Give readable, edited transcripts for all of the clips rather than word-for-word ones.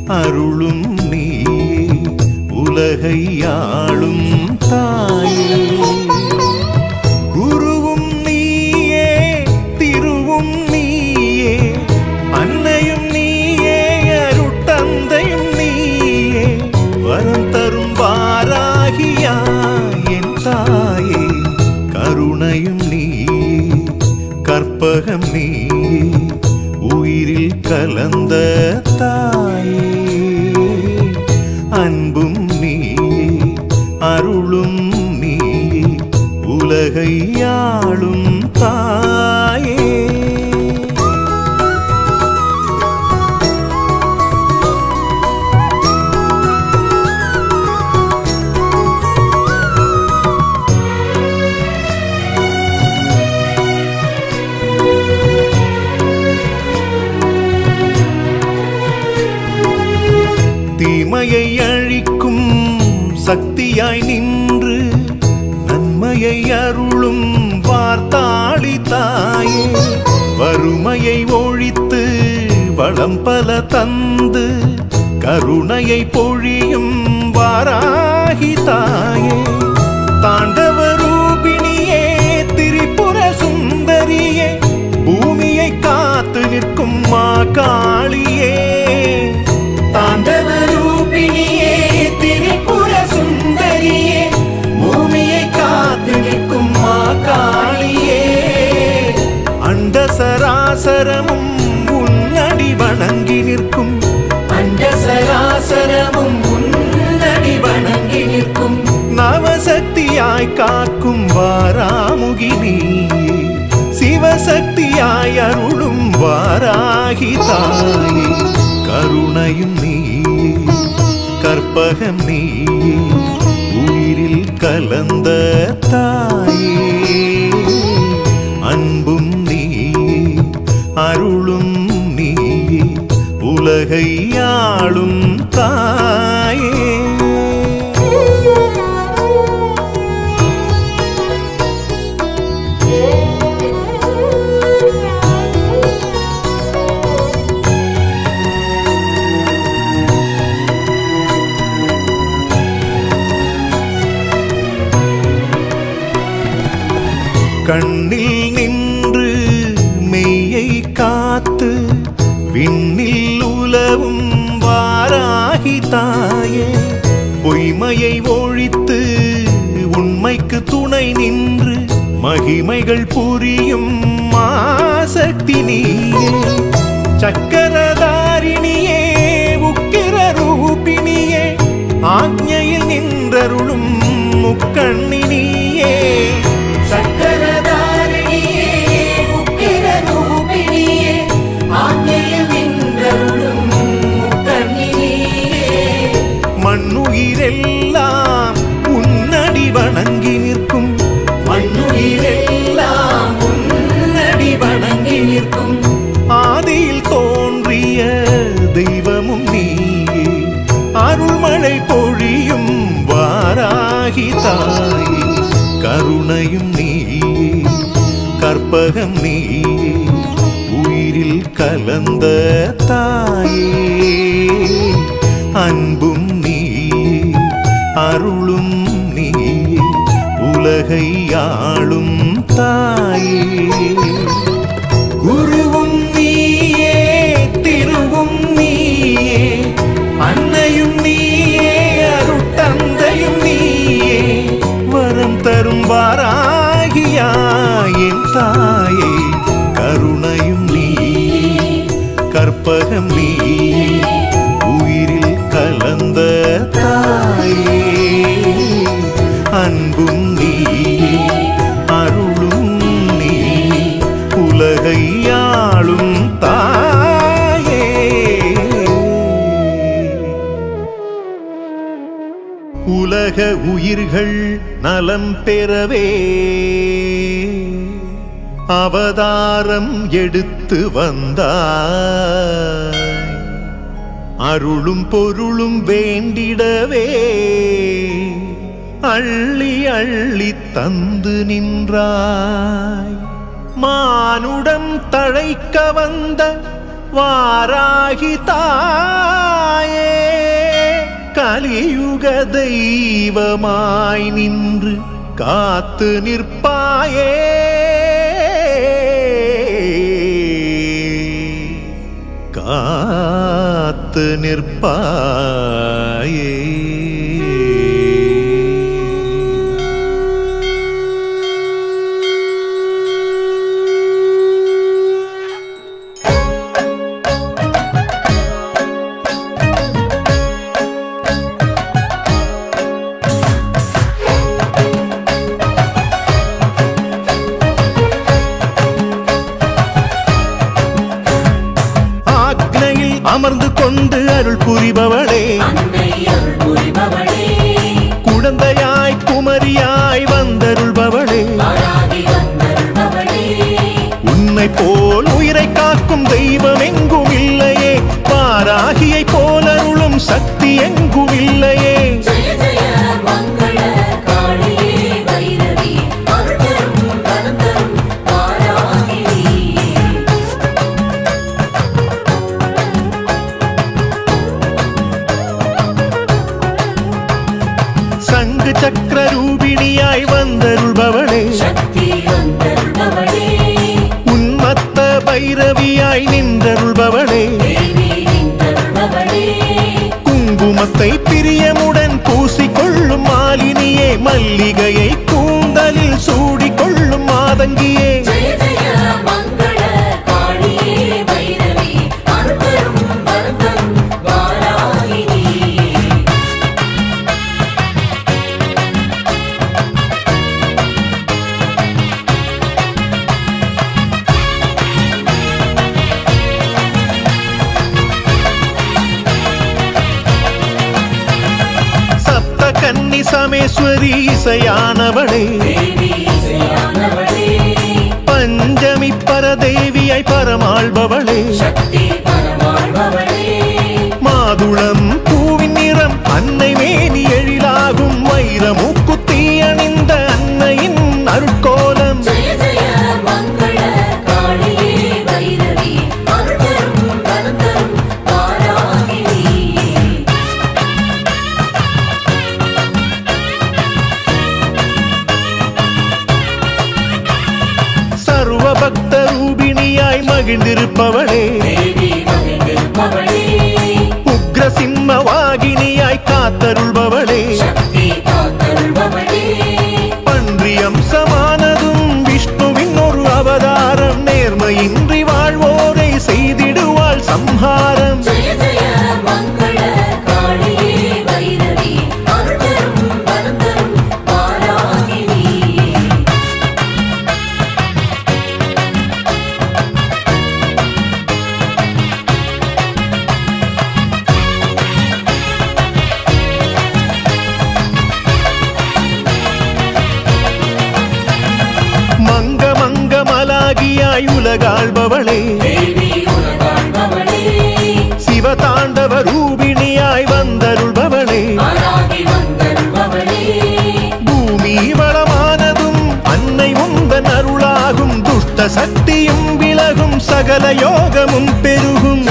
அருளும் நீயே உலகை ஆளும் தாயே குருவும் நீயே திருவும் நீயே அன்னையும் நீயே அருட்தந்தையும் நீயே வரம் தரும் வாராகியா என் தாயே கருணையும் நீயே கற்பகம் நீயே உயிரில் கலந்த தாயே அன்பும் நீயே அருளும் நீயே உலகை ஆளும் தாயே தீமையை அழிக்கும் சக்தியாய் நின்று நன்மையை அருளும் வார்த்தாளி தாயே வறுமையை ஒழித்து வளம் பல தந்து கருணையை பொழியும் வாராகி தாயே தாண்டவ ரூபிணியே திரிபுர சுந்தரியே பூமியை காத்து நிற்கும் மா காளியே தாண்டவ ரூபிணியே திரிபுர சுந்தரியே பூமியை காத்து நிற்கும் மா காளியே அண்ட சராசரமும் உன்னடி வணங்கி நிற்கும் அண்ட சராசரமும் உன்னடி வணங்கி நிற்கும் நவசக்தியாய் காக்கும் வாராமுகி நீயே சிவசக்தியாய் அருளும் வாராகி தாயே கருணையும் நீயே கற்பகம் நீயே உயிரில் கலந்த தாயே அன்பும் நீயே அருளும் நீயே உலகை ஆளும் தாயே கண்ணில் நின்று மெய்யை காத்து விண்ணில் உலவும் வாராகி தாயே பொய்மையை ஒழித்து உண்மைக்கு துணை நின்று மகிமைகள் புரியும் மாசக்தி நீயே சக்கரதாரிணியே உக்கிர ரூபிணியே ஆக்ஞையில் நின்றருளும் முக்கண்ணி நீயே சக்கரதாரிணியே உக்கிர ரூபிணியே ஆக்ஞையில் நின்றருளும் முக்கண்ணி நீயே மண்ணுயிரெல்லாம் உன்னடி வணங்கி நிற்கும் மண்ணுயிரெல்லாம் உன்னடி வணங்கி நிற்கும் ஆதியில் தோன்றிய தெய்வமும் நீயே அருள்மழை பொழியும் வாராகி தாயே கருணையும் நீயே கற்பகம் நீயே உயிரில் கலந்த தாயே அன்பும் நீயே அருளும் நீயே உலகை ஆளும் தாயே குருவும் நீயே திருவும் நீயே அன்னையும் நீயே அருட்தந்தையும் நீயே வரம் தரும் வாராகியா என் தாயே கருணையும் நீயே கற்பகம் நீயே உயிரில் கலந்த தாயே அன்பும் நீயே அருளும் நீயே உலகை ஆளும் தாயே உலக உயிர்கள் நலம் பெறவே அவதாரம் எடுத்து வந்தாய் அருளும் பொருளும் வேண்டிடவே அள்ளி அள்ளி தந்து நின்றாய் மானுடம் தழைக்க வந்த வாராகி தாயே கலியுக தெய்வமாய் நின்று காத்து நிற்பாயே காத்து நிற்பாயே அமர்ந்து கொண்டு அருள் புரிபவளே குழந்தையாய் குமரியாய் வந்தருள்பவளே உன்னை போல் உயிரை காக்கும் தெய்வம் எங்கும் இல்லையே வாராகியை போல அருளும் சக்தி எங்கும் இல்லையே சக்கர ரூபிணியாய் வந்தருள்பவளே உன்மத்த பைரவியாய் நின்றருள்பவளே குங்குமத்தை பிரியமுடன் பூசிக்கொள்ளும் மாலினியே மல்லிகையை கூந்தலில் சூடிக்கொள்ளும் மாதங்கியே கன்னி சமேஸ்வரி இசையானவளே பஞ்சமி பரதேவியாய் பரமாள்பவளே மாதுளம் பூவின் நிறம் அன்னை மேனி எழிலாகும் வைரமுக்குத்தி அணிந்த அன்னையின் அருட்கோலம் பக்த ரூபிணியாய் மகிழ்ந்திருப்பவளே உக்ர சிம்ம வாகினியாய் காத்தருள்பவளே பன்றி அம்சமானதும் விஷ்ணுவின் ஒரு அவதாரம் நேர்மையின்றி வாழ்வோரை செய்திடுவாள் சம்ஹாரம் உலகாள்பவளே சிவதாண்டவ ரூபிணியாய் வந்தருள்பவளே பூமி வளமானதும் அன்னை உந்தன் அருளாகும் துஷ்ட சக்தியும் விலகும் சகல யோகமும் பெருகும்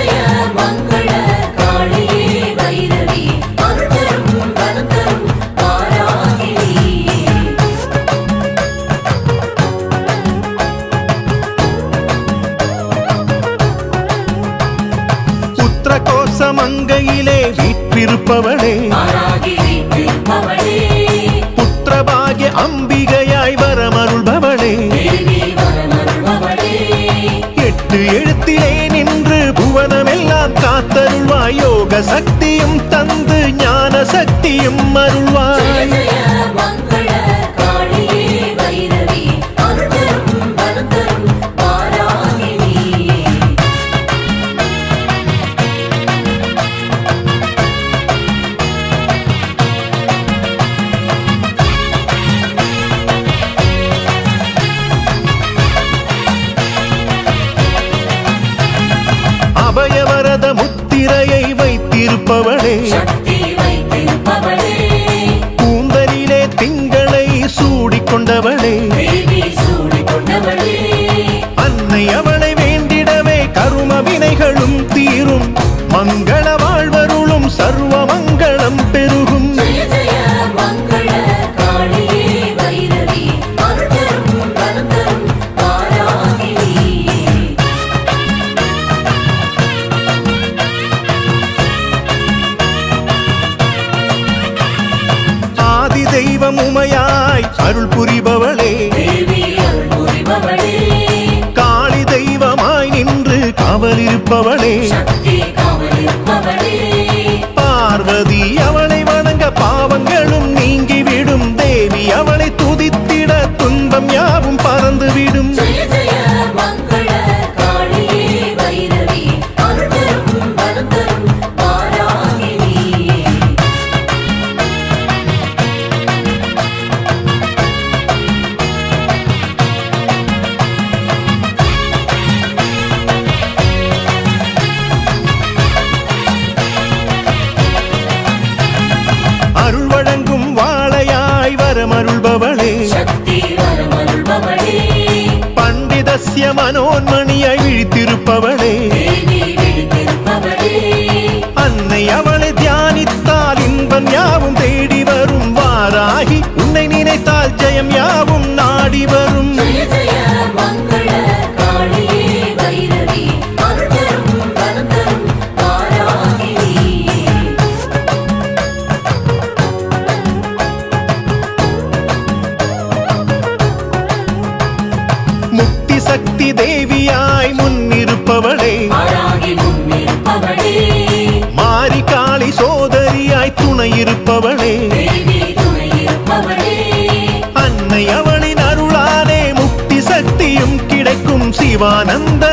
மங்கையிலே வீற்றிருப்பவளே புத்திரபாகிய அம்பிகையாய் வரமருள்பவளே எட்டு எழுத்திலே நின்று புவனமெல்லாம் காத்தருள்வாய் யோக சக்தியும் தந்து ஞான சக்தியும் அருள்வாய் அபயவரத முத்திரையை வைத்திருப்பவளே கூந்தலிலே திங்களை சூடிக்கொண்டவளே அன்னை அவளை வேண்டிடவே கரும வினைகளும் தீரும் மங்கள வாழ்வருளும் சர்வ மங்களம் வாராய் அருள் புரிபவளே காளி தெய்வமாய் நின்று காவலிருப்பவளே பார்வதி அவளை வணங்க பாவங்களும் நீங்கிவிடும் தேவி அவளை துதித்திட துன்பம் யாவும் பறந்துவிடும் அருள் வழங்கும் வாழையாய் வரமருள்பவளே பண்டிதஸ்ய மனோன்மணியாய் விழித்திருப்பவளே அன்னை அவளை தியானித்தால் இன்பம் யாவும் தேடி வரும் வாராகி உன்னை நினைத்தால் ஜெயம் யாவும் நாடி வரும் முக்தி சக்தி தேவியாய் முன்னிருப்பவளே மாரி காளி சோதரியாய் துணையிருப்பவளே அன்னை அவளின் அருளாலே முக்தி சக்தியும் கிடைக்கும் சிவானந்த